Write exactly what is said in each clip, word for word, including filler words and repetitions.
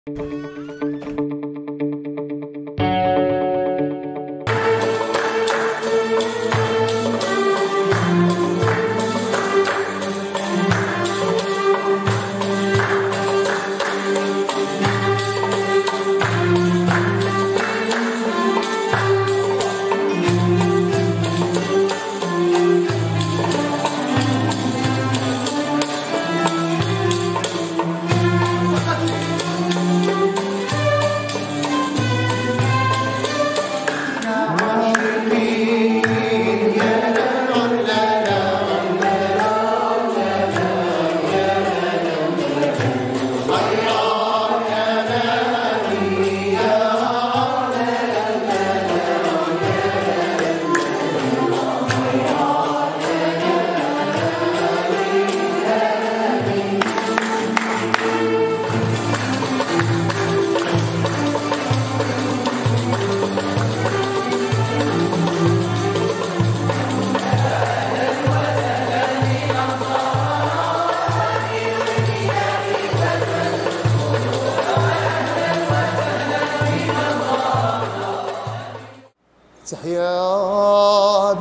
تحيا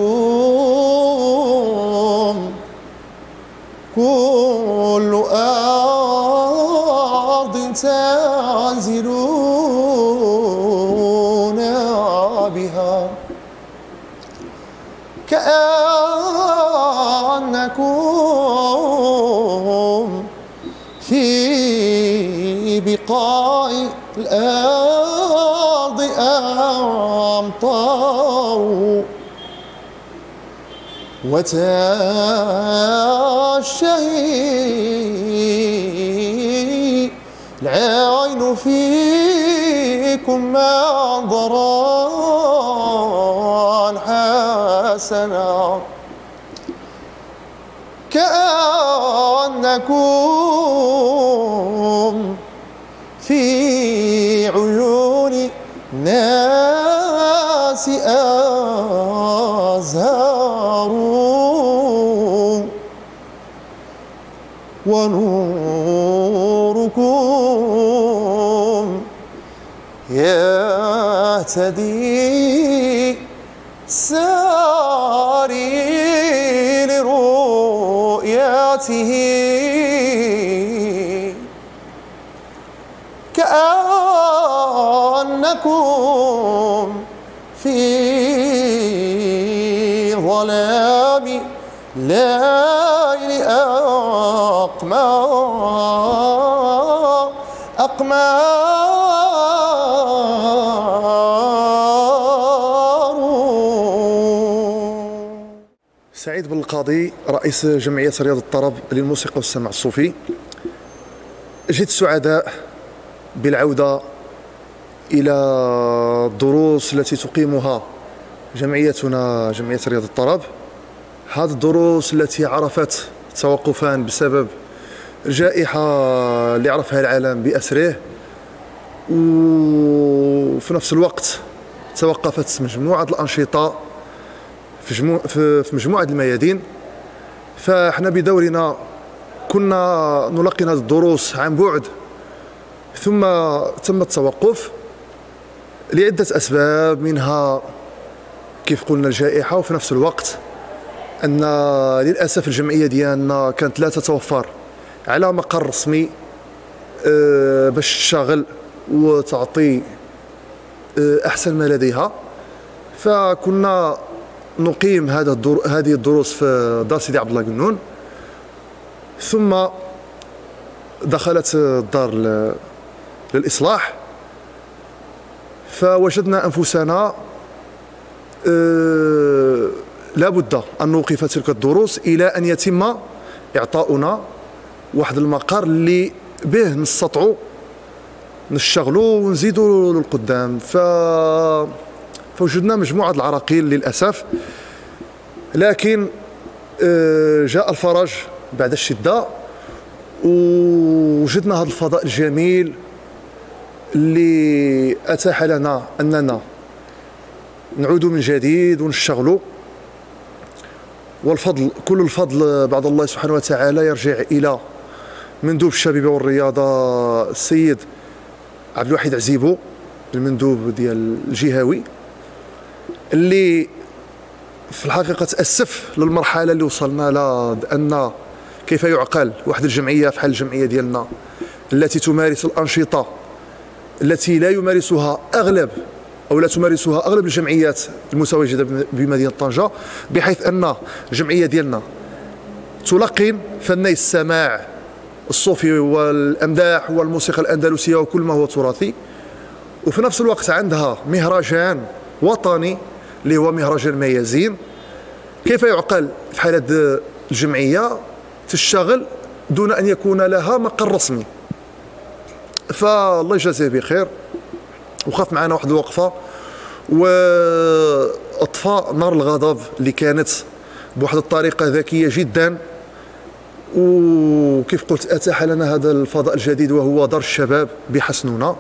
بكم كل أرض تنزلون بها، كأنكم في بقاع الأرض أمطار، وتشتهي العين فيكم منظرا حسنا، كأنكم في عيون الناس أزهار، ونوركم يهتدي ساري لرؤيته، كأنكم في ظلام الليل أقمار أقمار. سعيد بن القاضي، رئيس جمعية رياض الطرب للموسيقى والسمع الصوفي. جد سعداء بالعودة إلى الدروس التي تقيمها جمعيتنا جمعية رياض الطرب. هذه الدروس التي عرفت توقفا بسبب الجائحة اللي عرفها العالم بأسره، وفي نفس الوقت توقفت مجموعة الأنشطة في في مجموعة الميادين. فاحنا بدورنا كنا نلقي هذه الدروس عن بعد، ثم تم التوقف لعدة أسباب، منها كيف قلنا الجائحة، وفي نفس الوقت أن للأسف الجمعية ديالنا كانت لا تتوفر على مقر رسمي باش تشتغل وتعطي أحسن ما لديها. فكنا نقيم هذا هذه الدروس في دار سيدي عبد الله قنون، ثم دخلت الدار للإصلاح، فوجدنا أنفسنا أه لابد أن نوقف تلك الدروس إلى أن يتم إعطاؤنا واحد المقر اللي به نستطيعوا نشتغلوا ونزيدوا للقدام. ف فوجدنا مجموعة العراقيل للأسف، لكن أه جاء الفرج بعد الشدة، ووجدنا هذا الفضاء الجميل اللي أتاح لنا أننا نعود من جديد ونشتغلوا. والفضل كل الفضل بعد الله سبحانه وتعالى يرجع إلى مندوب الشباب والرياضة السيد عبد الواحد عزيبو المندوب ديال الجهوي، اللي في الحقيقه تاسف للمرحله اللي وصلنا لها، بان كيف يعقل واحد الجمعيه بحال الجمعيه ديالنا التي تمارس الانشطه التي لا يمارسها اغلب او لا تمارسها اغلب الجمعيات المتواجده بمدينه طنجه، بحيث ان الجمعيه ديالنا تلقن فني السماع الصوفي والامداح والموسيقى الاندلسيه وكل ما هو تراثي، وفي نفس الوقت عندها مهرجان وطني اللي هو مهرجان ميازين. كيف يعقل في حال هذه الجمعيه تشتغل دون ان يكون لها مقر رسمي؟ فالله يجازيه بخير، وقف معنا واحد الوقفه واطفاء نار الغضب اللي كانت بواحد الطريقه ذكيه جدا. وكيف قلت اتاح لنا هذا الفضاء الجديد وهو دار الشباب بحسنونه،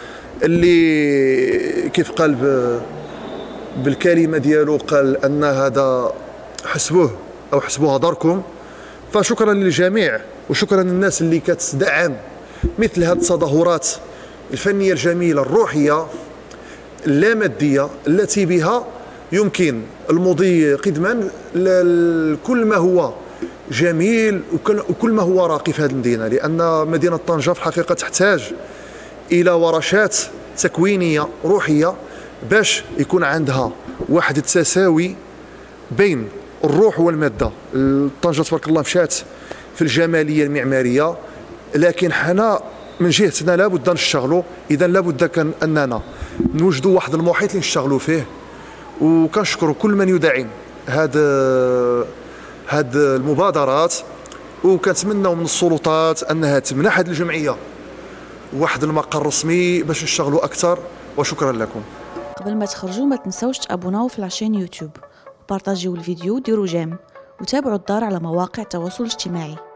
اللي كيف قال بالكلمه ديالو قال ان هذا حسبوه او حسبوها داركم. فشكرا للجميع وشكرا للناس اللي كتدعم مثل هذه التظاهرات الفنيه الجميله الروحيه اللاماديه التي بها يمكن المضي قدما لكل ما هو جميل وكل ما هو راقي في هذه المدينه، لان مدينه طنجه في الحقيقه تحتاج الى ورشات تكوينيه روحيه باش يكون عندها واحد التساوي بين الروح والماده. طنجه تبارك الله مشات في الجماليه المعماريه، لكن حنا من جهتنا لابد نشتغلوا. اذا لابد كان اننا نوجدوا واحد المحيط اللي نشتغلوا فيه، وكنشكروا كل من يدعم هذا هاد المبادرات، وكنتمنوا من السلطات انها تمنح هذه الجمعيه واحد المقر رسمي باش نشتغلوا اكثر. وشكرا لكم. قبل ما تخرجوا ما تنسوش تابوناو في لاشين يوتيوب وبارطاجيو الفيديو وديروا جيم وتابعوا الدار على مواقع التواصل الاجتماعي.